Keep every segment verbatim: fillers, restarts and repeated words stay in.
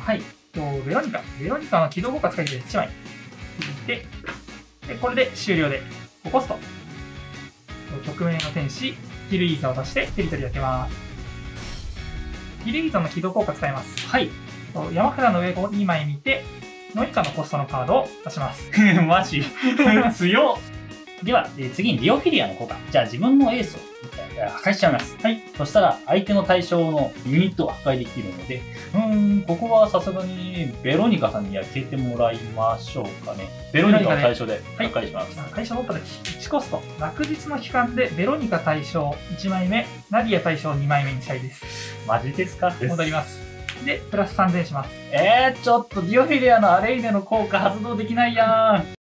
はい。 とベロニカ。ベロニカの起動効果使いでいちまい引いて、で、これで終了でごコスト。局面の天使、ヒルイーザを出してテリトリーを開けます。ヒルイーザの起動効果使います。 はい。 山札の上をにまい見て、の以下のコストのカードを出します。 マジ強っ。では、えー、次にディオフィリアの効果。じゃあ自分のエースを破壊しちゃいます。はい。そしたら相手の対象のユニットを破壊できるので、うーん、ここはさすがにベロニカさんに焼けてもらいましょうかね。ベロニカを対象で破壊します。 はい、対象を取った時いちコスト。落日の期間でベロニカ対象いちまいめ、ナディア対象にまいめにしたいです。 マジですか？ 戻ります。で、プラスさんぜんします。 えー、ちょっとディオフィリアのアレイネの効果発動できないやん。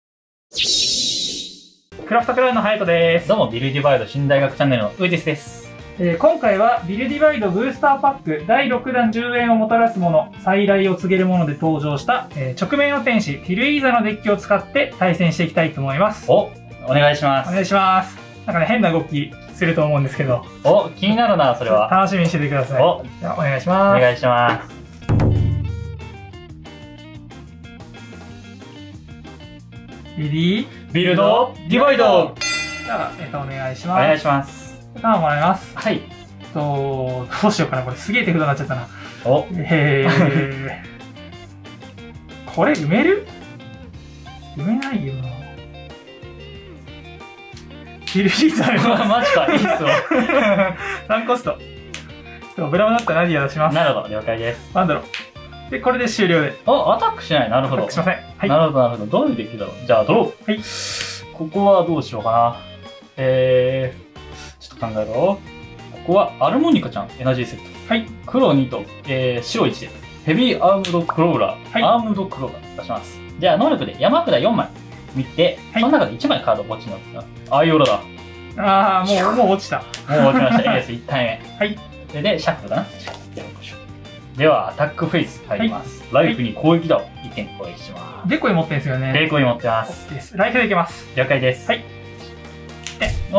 クラフトクラウンのハヤトです。 どうも、ビルディバイド新大学チャンネルのウイディスです。 えー、今回はビルディバイドブースターパックだいろくだんじゅうえんをもたらすもの、再来を告げるもので登場した、えー、直面の天使、ティルイーザのデッキを使って対戦していきたいと思います。 お、お願いします。 お願いします。なんかね、変な動きすると思うんですけど。 お、気になるな、それは。 楽しみにしててください。お、ではお願いします。 お願いします。 レディービルドディバイド。 じゃあ、えっと、お願いします。 お願いします。 ターンもらいます。 はい。 と、どうしようかな。これすげえ手札になっちゃったな。 おえー、これ埋める埋めないよな。ヒルイーザーあマジか、いいっすわ。 さんコスト。ブラムだったらナディア出します。 なるほど、了解です。 ワンドロー。で、これで終了で。 お、アタックしない。なるほど。 アタックしません。はい。 なるほど、なるほど。どういうデッキだろう。じゃあ、ドロー。 はい。 ここはどうしようかな。えー、ちょっと考えろ。ここはアルモニカちゃん、エナジーセット。 はい。 黒にと、えー、白いちで、ヘビーアームドクローラー。はい。アームドクローラー出します。じゃあ、能力で山札よんまい見て、はい、その中でいちまいカードを持ちになった。アイオラだ。 あー、もう、もう落ちた。 もう落ちました。エースいち体目。 はい。 それで、シャッフルだな。では、アタックフェイス入ります。はい、ライフに攻撃だをいってん攻撃します。 デコイ持ってるんですよね。 デコイ持ってます。 です。ライフでいけます。 了解です。 はい。 で、うん。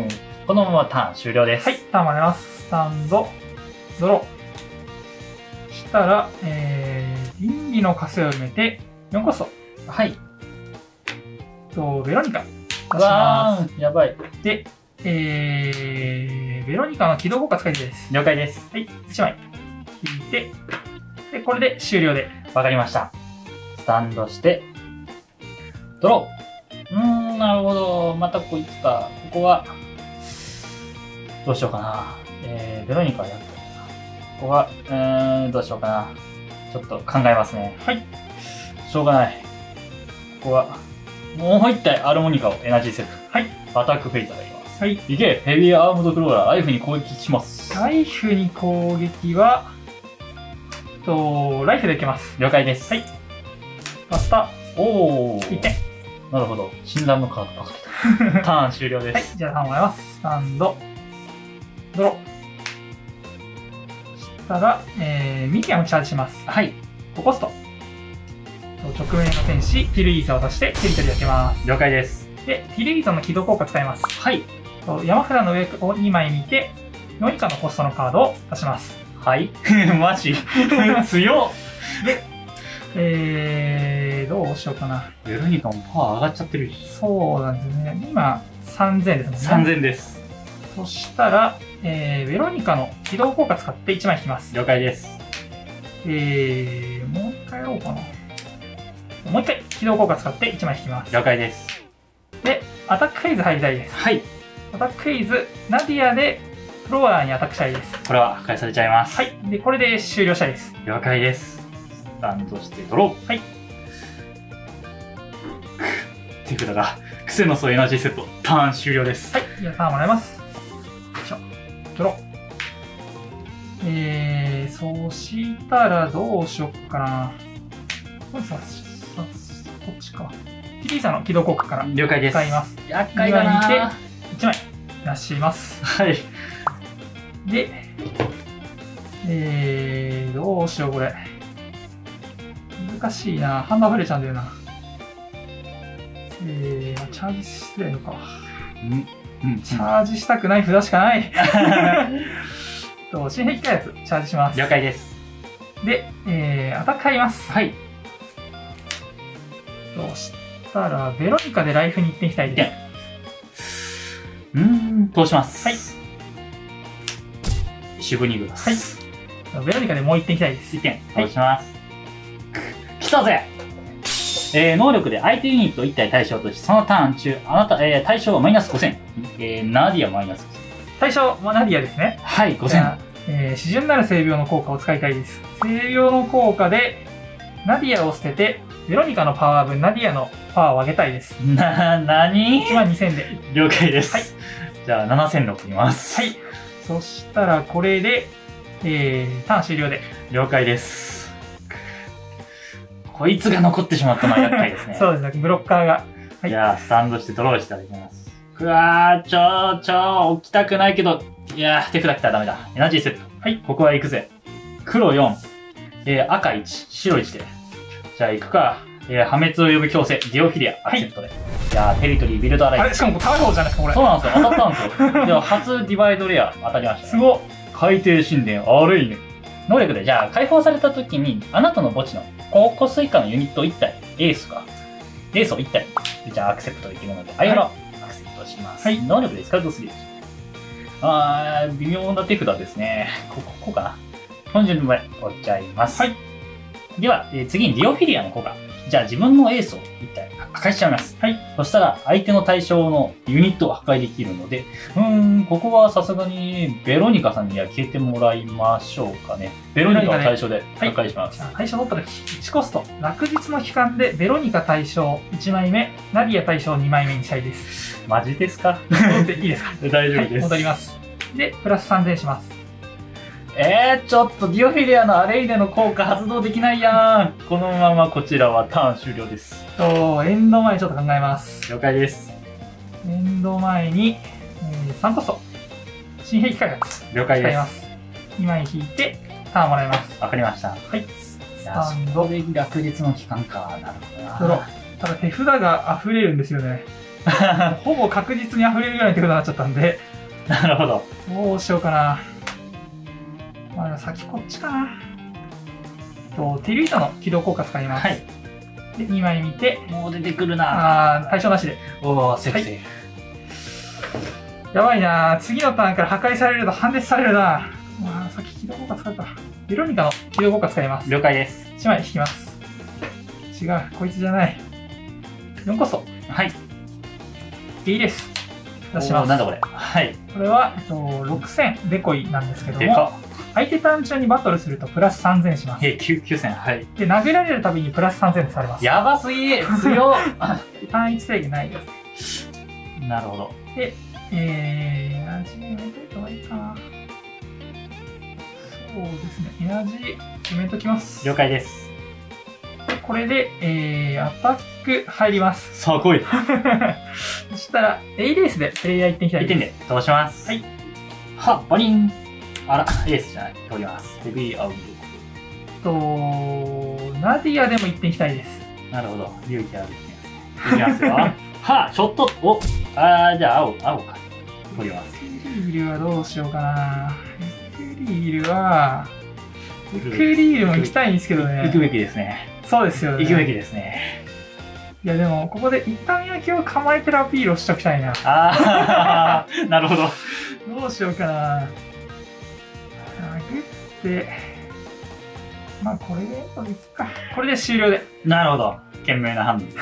このままターン終了です。 はい、ターンまでます。スタンド、ドロー。したら、えー、倫理の枷を埋めて、よんコスト。 はい。 と、ベロニカ。 出します。やばい。 で、えー、ベロニカの起動効果使いです。 了解です。 はい、いちまい。引いて、で、これで終了で。 わかりました。スタンドして、ドロー。うーん、なるほど。またこいつか。ここは、どうしようかな。えー、ベロニカやった。ここは、うーん、どうしようかな。ちょっと考えますね。はい。しょうがない。ここは、もう一体アルモニカをエナジーセット。はい。アタックフェイザーがいます。はい。いけ、ヘビーアームドクローラー、ライフに攻撃します。 ライフに攻撃は、と、ライフでいけます。 了解です。 はい。バスタ。 おー。 いってん。 なるほど。診断のカードばかりだ。ターン終了です。 はい。じゃあターンもらいます。スタンド。ドロー。したら、えー、ミニアムチャージします。はい。ごコスト。直面の天使、ティルイーザを出してテリトリー開けます。 了解です。 で、ティルイーザの起動効果使います。 はい。 山札の上をにまい見て、よん以下のコストのカードを出します。 はい。マジ強っ。 で、えー、どうしようかな。 ベロニカもパワー上がっちゃってる。 そうなんですね。今、さんぜんですもんね。 さんぜんです。 そしたら、えー、ベロニカの起動効果使っていちまい引きます。 了解です。 えー、もう一回やろうかな。もう一回起動効果使っていちまい引きます。 了解です。 で、アタックフェイズ入りたいです。 はい。 アタックフェイズ、ナディアでフロアにアタックしたいです。 これは破壊されちゃいます。 はい。で、これで終了したいです。 了解です。スタンドしてドロー。はい。手札が、クセノスエナジーセット、ターン終了です。 はい。じゃあターンもらいます。よいしょ。ドロー。えー、そうしたらどうしよっかな。これさ、こっちか。ティリーザの起動効果から了解です。 使います。 厄介だな。 にまい見て、いちまい出します。 はい。 で、えー、どうしようこれ。難しいな。ハンダ触れちゃうんだよな。えー、チャージしてるのか。 うん。うん。 チャージしたくない札しかない。と、新兵器開発、チャージします。 了解です。 で、えー、アタック入ります。 はい。 そしたら、ベロニカでライフにいっていきたいです。 うーん、通します。 はい。 シュブニグです。 はい。ベロニカでもういっていきたいです。 いってん、通します。来たぜ。えー、能力で相手ユニットいち体対象とし、そのターン中、あなた、えー、対象はマイナスごせん。えー、ナディアマイナスごせん。 対象はナディアですね。 はい、ごせん。 えー、示準なる性病の効果を使いたいです。性病の効果で、ナディアを捨てて、ベロニカのパワー分、ナディアのパワーを上げたいです。 な、なに ? いちまんにせんで。 了解です。 はい。 じゃあ、ななせんろくいきます。 はい。そしたら、これで、えー、ターン終了で。 了解です。こいつが残ってしまったのは厄介ですね。 そうですね、ブロッカーが。 はい、じゃあ、スタンドしてドローしていただきます。うわー、ちょ、ちょ、置きたくないけど、いやー、手札来たらダメだ。エナジーセット。はい、ここは行くぜ。黒よん、えー、赤いち、白いちで。じゃあ行くか。えー、破滅を呼ぶ強制、ディオフィリア、アクセプトで。はい、じゃあ、テリトリー、ビルドアライブ。 あれ、しかもタワーじゃないですか、これ。 そうなんですよ、当たったんですよ。でも、初ディバイドレア当たりました、ね。 すごっ。 海底神殿、アレイヌ。能力で、じゃあ、解放された時に、あなたの墓地の高コス以下のユニットいち体、エースが、エースをいち体、じゃあアクセプトできるので、アイアラ、アクセプトします。はい。能力でスカウトする。あー、微妙な手札ですね。ここ、ここかな。本順まで置っちゃいます。はい。では、えー、次にディオフィリアの効果。じゃあ自分のエースをいち体破壊しちゃいます。はい。そしたら、相手の対象のユニットを破壊できるので、うーん、ここはさすがにベロニカさんには消えてもらいましょうかね。ベロニカを対象で破壊します。 はい、対象取った時、いちコスト。落日の期間でベロニカ対象いちまいめ、ナディア対象にまいめにしたいです。 マジですか？ いいですか？ 大丈夫です、はい。 戻ります。で、プラスさんぜんします。 えー、ちょっとディオフィリアのアレイネの効果発動できないやん。このままこちらはターン終了です。 と、エンド前ちょっと考えます。 了解です。 エンド前に、えー、さんコスト。新兵器開発。 了解です。 使います。にまい引いて、ターンもらいます。 わかりました。はい。 スタンド。 で落日の期間か。なるほどな。 ドロ。ただ手札が溢れるんですよね。ほぼ確実に溢れるぐらいの手札になっちゃったんで。 なるほど。 どうしようかな。まあ、先こっちかな。と、ティルイタの起動効果使います。はい。で、にまい見て。 もう出てくるな。 あー、対象なしで。 おー、セーフセーフ。やばいな。次のターンから破壊されると判定されるな。まあ、先起動効果使うか。ベロニカの起動効果使います。 了解です。 いちまい引きます。違う、こいつじゃない。よんコスト。はい。いいです。出します。 なんだこれ。はい。 これは、えっと、ろくせんデコイなんですけども。相手ターン中にバトルするとプラスさんぜんします。 え、きゅうせん、はい。 で、殴られるたびにプラスさんぜんされます。 やばすぎ強っターンいち制限ないです。 なるほど。 で、えー、エナジーやめといた方がいいかな。そうですね、エナジーやめときます。 了解です。 で、これで、えー、アタック入ります。 さあ来いそしたら、A レースでプレイヤーいってんいきたいです。 いってんで、通します。はい。は、バリンあら、エースじゃない。通ります。ヘビーアウト。 と、ナディアでもいってんいきたいです。 なるほど。勇気ある。いきますよ。は、ショット、お、あー、じゃあ青、青か。通ります。 エクリールはどうしようかな。エクリールは、エクリールも行きたいんですけどね。 行くべきですね。 そうですよね。 行くべきですね。 いやでも、ここで痛み焼きを構えてるアピールをしときたいな。 あー、なるほど。 どうしようかな。殴って、まあこれでいいか。これで終了で。 なるほど。賢明な判断です。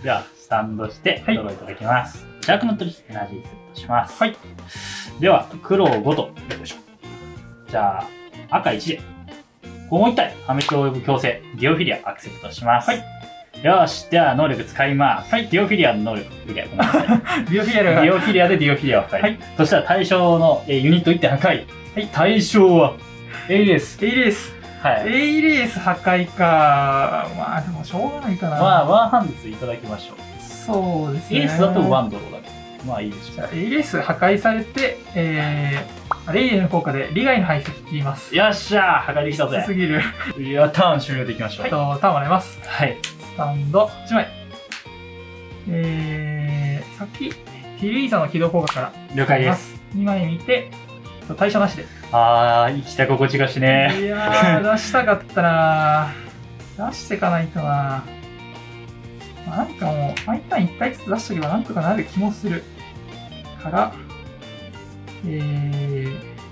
では、スタンドして、ドローいただきます。ジャークの取り、エナジーセットします。はい。では、黒ごと。よいしょ。じゃあ、赤いちで。もういち体、破滅を呼ぶ強制、ディオフィリア、アクセプトします。はい。よし。では、能力使います。はい。ディオフィリアの能力。ごめんなさい。 ディオフィリアディオフィリアでディオフィリアを破壊。はい。そしたら対象のユニットいってん破壊。はい。対象は、エイレース。 エイレース。はい。エイレース破壊か。まあ、でもしょうがないかな。 まあ、ワンハンズいただきましょう。 そうですね。 エースだとワンドローだけど。まあいいでしょう。 じゃあ、エイレース破壊されて、えー、レイレの効果で利害の排斥切ります。 よっしゃー破壊できたぜ。 すぎる。 いや、ターン終了できましょう。 はい。と、ターンもらいます。 はい。 スタンドいちまい。えー、先、ティルイーザの起動効果から。 了解です。 にまい見て、対象なしで。 あー、生きた心地がしねいやー、出したかったなー。出していかないとなー。まあ、なんかもう、毎ターンいっかいずつ出しとけばなんとかなる気もする。から、え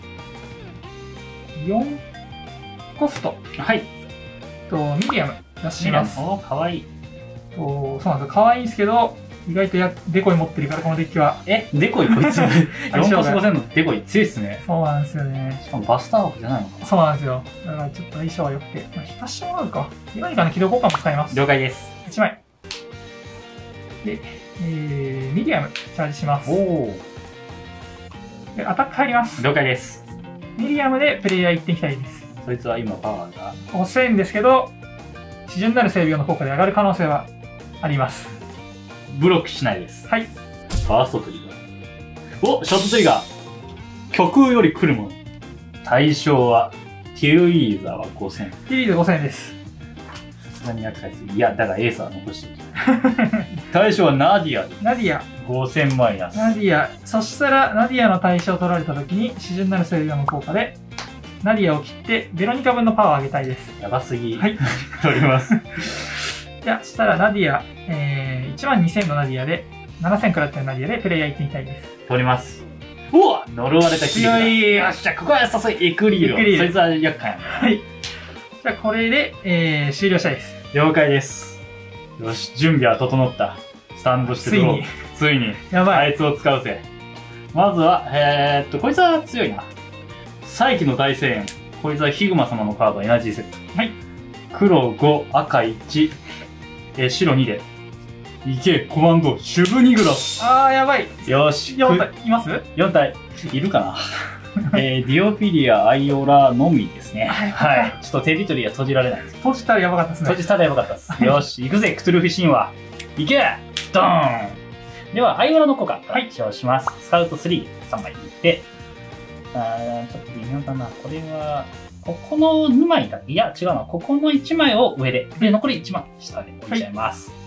ー、よんコストはい。 とミディアム出します。 おー、かわいい。 とそうなんですよ。可愛いんですけど、意外とやデコイ持ってるから、このデッキは。 え、デコイこいつ。よんコスごせんのデコイ強いっすね。 そうなんですよね。 しかもバスター枠じゃないのかな。 そうなんですよ。だからちょっと相性は良くて、まあ、引かしてもらうか。ベロニカの起動交換も使います。 了解です。 いちまい。で、えー、ミディアムチャージします。 おお。 で、アタック入ります。 了解です。 ミディアムでプレイヤーいっていきたいです。 そいつは今パワーが。 遅いんですけど、基準なる整備用の効果で上がる可能性はあります。 ブロックしないです。 はい。 ファーストトリガー。お、ショットトリガー。極右より来るもの。対象は、ティルイーザーはごせん。 ティリーズごせんです。 さすがに厄介すぎ。いや、だからエースは残しておき。対象はナディアでナディア。 ごせんマイナス。 ナディア。そしたら、ナディアの対象を取られたときに、基準なる整備用の効果で、ナディアを切って、ベロニカ分のパワーを上げたいです。 やばすぎ。 はい。 取ります。 じゃあ、したらナディア、えー、いちまんにせんのナディアで、ななせんくらってるナディアでプレイヤー行ってみたいです。 取ります。うわ呪われたキリだ。 強い。 よっしゃ、ここは優しいエクリール。 エクリールそいつは厄介なんだ。 はい。じゃあ、これで、えー、終了したいです。 了解です。よし、準備は整った。スタンドしてついに。 ついに。 やばい。 あいつを使うぜ。まずは、えー、っと、こいつは強いな。再起の大声援。こいつはヒグマ様のカードエナジーセット。 はい。 黒ご、赤いち、えー、白にで。いけ、コマンド、シュブニグラス。 あー、やばい。 よし。 よん体、います ?よん 体。いるかなえー、ディオフィリア、アイオラのみですね。 はいはい。ちょっとテリトリーは閉じられないです。 閉じたらやばかったですね。 閉じたらやばかったです。よし、行くぜ、クトゥルフ神話。行けドーンでは、アイオラの効果、はい、使用します。スカウトスリー、さんまい引いて、あー、ちょっと微妙だな。これは、ここのにまいだ。いや、違うな。ここのいちまいを上で、で、残りいちまい下で置いちゃいます。はい、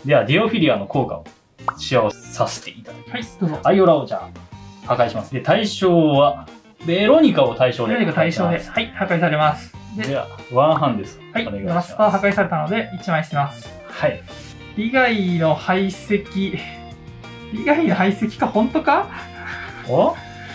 では、ディオフィリアの効果を使用させていただきます。はい、どうぞ。アイオラをじゃあ、破壊します。で、対象は、ベロニカを対象で。 ベロニカ対象で、はい、破壊されます。 では、ワンハンです。 はい、マスター破壊されたので、いちまい捨てます。 はい。 利害の排斥、利害の排斥か、本当かお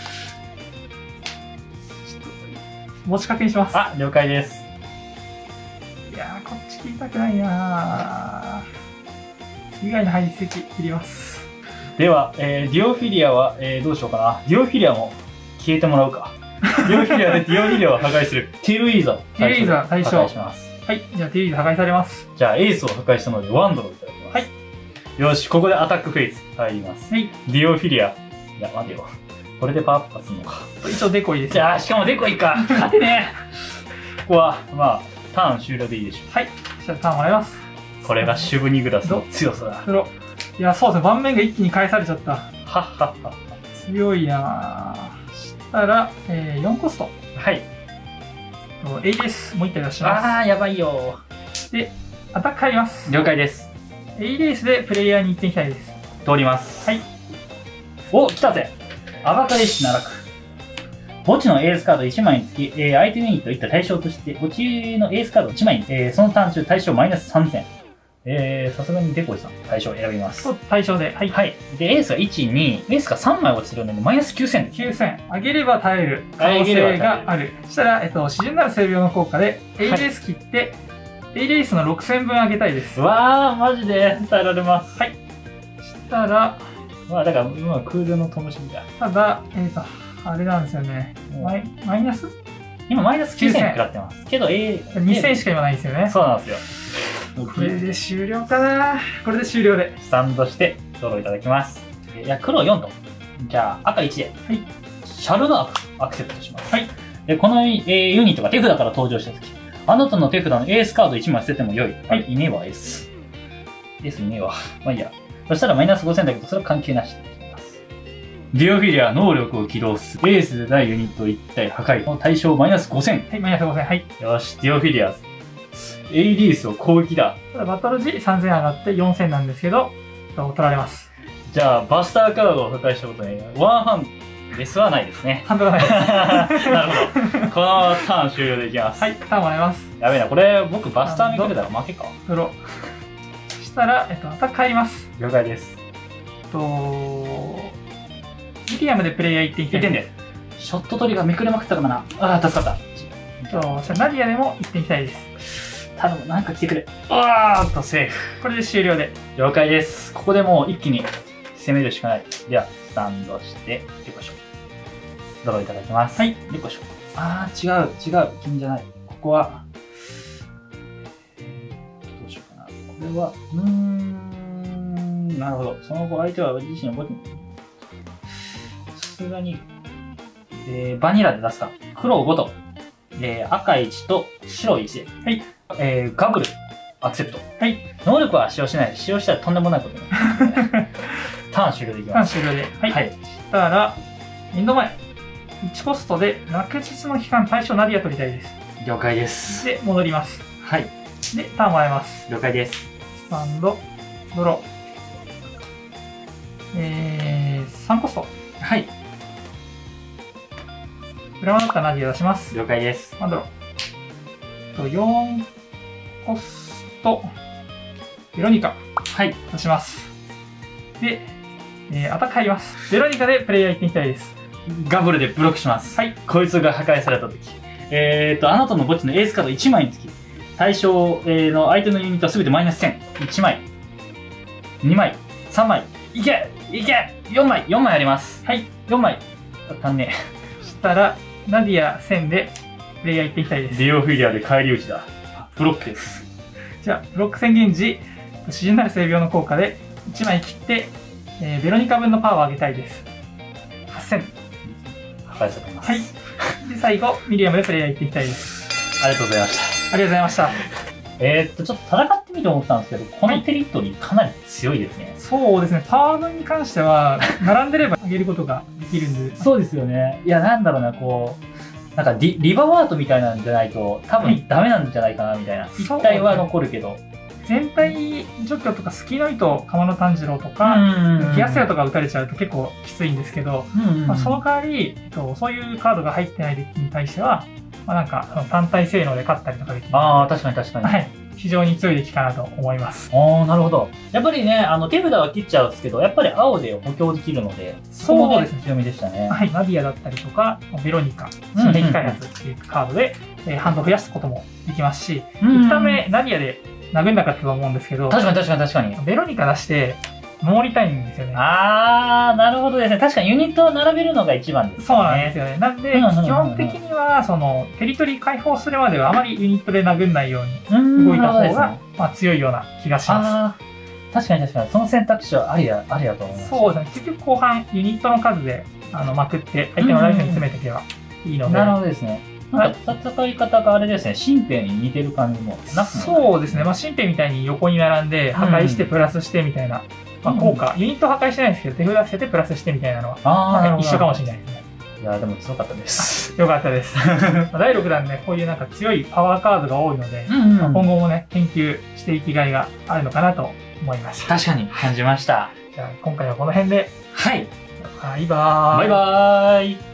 持ち確認します。 あ、了解です。 いやー、こっち切りたくないなー。利害の排斥切ります。 では、えー、ディオフィリアは、えー、どうしようかな。ディオフィリアも消えてもらうか。ディオフィリアでディオフィリアを破壊する。ティルイーザー。 ティルイーザー対象。 破壊します。 はい。じゃあ、ティルイーザー破壊されます。 じゃあ、エースを破壊したので、ワンドロをいただきます。はい。よし、ここでアタックフェイズ入ります。はい。ディオフィリア。いや、待てよ。これでパワーアップするのか。 一応デコイです。 じゃあ、しかもデコイか。勝てねえ。ここは、まあ、ターン終了でいいでしょう。 はい。じゃあ、ターンもらいます。 これがシュブニグラスの強さだ。 黒。いや、そうですね。盤面が一気に返されちゃった。はっはっは。 強いなぁ。したら、えー、よんコスト。 はい。 エイです。もう一体出します。 あー、やばいよ。 で、アタック入ります。 了解です。 エイレースでプレイヤーに行っていきたいです。 通ります。 はい。 お、来たぜ。アバカレッシュ奈落。墓地のエースカードいちまいにつき、えー、相手ユニットいった対象として、墓地のエースカードいちまいに、えー、そのターン中対象マイナスさんぜん。えー、さすがにデコイさん、対象を選びます。 対象で。はい。 はい。で、エースがいち、に、エースがさんまい落ちてるので、マイナスきゅうせんです。 きゅうせん。上げれば耐える可能性がある。そしたら、えっと、自然なる整備用の効果で、エイレース切って、はい、エイレースのろくせんぶん上げたいです。 うわー、マジで耐えられます。 はい。したら、 まあ、だから、まあ、空中の灯火が。 ただ、えっと、あれなんですよね。マイ、マイナス今、マイナスきゅうせん食らってます。けど、えー、にせんしか今ないんですよね。 そうなんですよ。 これで終了かな。これで終了で。 スタンドして、ドローいただきます。いや、黒よんと。じゃあ、赤いちで。はい。シャルナーク、アクセプトします。はい。で、この、えー、ユニットが手札から登場したとき、あなたの手札のエースカードいちまい捨てても良い。はい。いねえわ、エース。エースいねえわ。まあいいや。そしたらマイナスごせんだけど、それは関係なしでいきます。ディオフィリア、能力を起動する。エースでないユニットいち体破壊の対象マイナスごせん。 はい、マイナスごせん。はい。 よし、ディオフィリア。エイリースを攻撃だ。 ただバトル時さんぜん上がってよんせんなんですけど、取られます。 じゃあ、バスターカードを破壊したことに、ワンハンレスはないですね。 ハンドがないです。 なるほど。このターン終了でいきます。 はい、ターンもらいます。 やべえな、これ僕バスター見かけたら負けか。 ドロー。したら、えっと、アタック入ります。 了解です。 えっと、ミディアムでプレイヤーいってんいきたいいってんで。ショット取りがめくれまくったかな。ああ、助かった。 えっと、じゃあナディアでもいってんいきたいです。 頼む、なんか来てくれ。あーっと、セーフ。 これで終了で。 了解です。ここでもう一気に攻めるしかない。では、スタンドして、よいしょ。ドローいただきます。 はい。 よいしょ。あー、違う、違う。金じゃない。ここは、どうしようかな。これは、うーん、なるほど。その後、相手は自身のボディに、さすがに、えー、バニラで出すか。黒ごと、えー、赤いちと白いちで。はい。えー、ガブル、アクセプト。はい。能力は使用しないです。使用したらとんでもないことになる、ね。ターン終了でいきます。 ターン終了で。はい。 はい、 したら、エンド前。いちコストで、落日の期間対象ナディア取りたいです。 了解です。 で、戻ります。 はい。 で、ターンもらいます。 了解です。 スタンド、ドロー。えー、さんコスト。 はい。 裏マだったらナディア出します。 了解です。 マンドロー。と、よんコスト、ベロニカ。はい。出します。で、えー、アタック入ります。ベロニカでプレイヤーいっていきたいです。 ガブルでブロックします。はい。こいつが破壊されたとき。えーと、あなたの墓地のエースカードいちまいにつき、対象の相手のユニットはすべてマイナスせん。いちまい、にまい、さんまい、いけいけ !よん 枚、よんまいあります。はい。よんまい。足んねえ。 したら、ナディアせんでプレイヤーいっていきたいです。 ディオフィギュアで返り討ちだ。ブロックです。 じゃあ、ブロック宣言時、詩人なる性病の効果でいちまい切って、えー、ベロニカ分のパワーを上げたいです。はっせん。 破壊されます。 はい。で、最後、ミリアムでプレイヤーいっていきたいです。 ありがとうございました。 ありがとうございました。 えーっと、ちょっと戦ってみて思ったんですけど、このテリットリーかなり強いですね。 そうですね、パワー分に関しては、並んでれば上げることができるんで。 そうですよね。いや、なんだろうな、こう、なんかリリバワートみたいなんじゃないと、多分ダメなんじゃないかな、みたいな。一体は残るけど。 全体除去とか、スキノイト、鎌野炭治郎とか、ギアセラとか打たれちゃうと結構きついんですけど、まあその代わり、そういうカードが入ってないデッキに対しては、まあ、なんか単体性能で勝ったりとかできる。 ああ、確かに確かに。はい。 非常に強いデッキかなと思います。 ああ、なるほど。やっぱりね、あの手札は切っちゃうんですけど、やっぱり青で補強できるので、 そうですね。 強みでしたね。 はい。ナディアだったりとか、ベロニカ、新兵器開発っていうカードで、えー、ハンドを増やすこともできますし、いったんめナディアで殴んなかったと思うんですけど、 確かに確かに確かに。 ベロニカ出して、守りたいんですよね。 あー、なるほどですね。確かにユニットを並べるのが一番ですね。 そうなんですよね。なんで、基本的には、その、テリトリー解放するまではあまりユニットで殴んないように動いた方が、ね、まあ強いような気がします。 確かに確かに。その選択肢はありや、ありやと思います。 そうですね。結局後半、ユニットの数で、あの、まくって、相手のライフに詰めていけばいいので。 なるほどですね。なんか戦い方があれですね、新兵に似てる感じもなく、 そうですね。まあ新兵みたいに横に並んで、破壊してプラスしてみたいな、まあ効果、ユニット破壊してないですけど、手札捨ててプラスしてみたいなのは、あ一緒かもしれないですね。 いやでも強かったです。 よかったです。だいろくだんね、こういうなんか強いパワーカードが多いので、今後もね、研究していきがいがあるのかなと思いました。 確かに感じました。 じゃあ今回はこの辺で。 はい。 バイバーイ。 バイバーイ。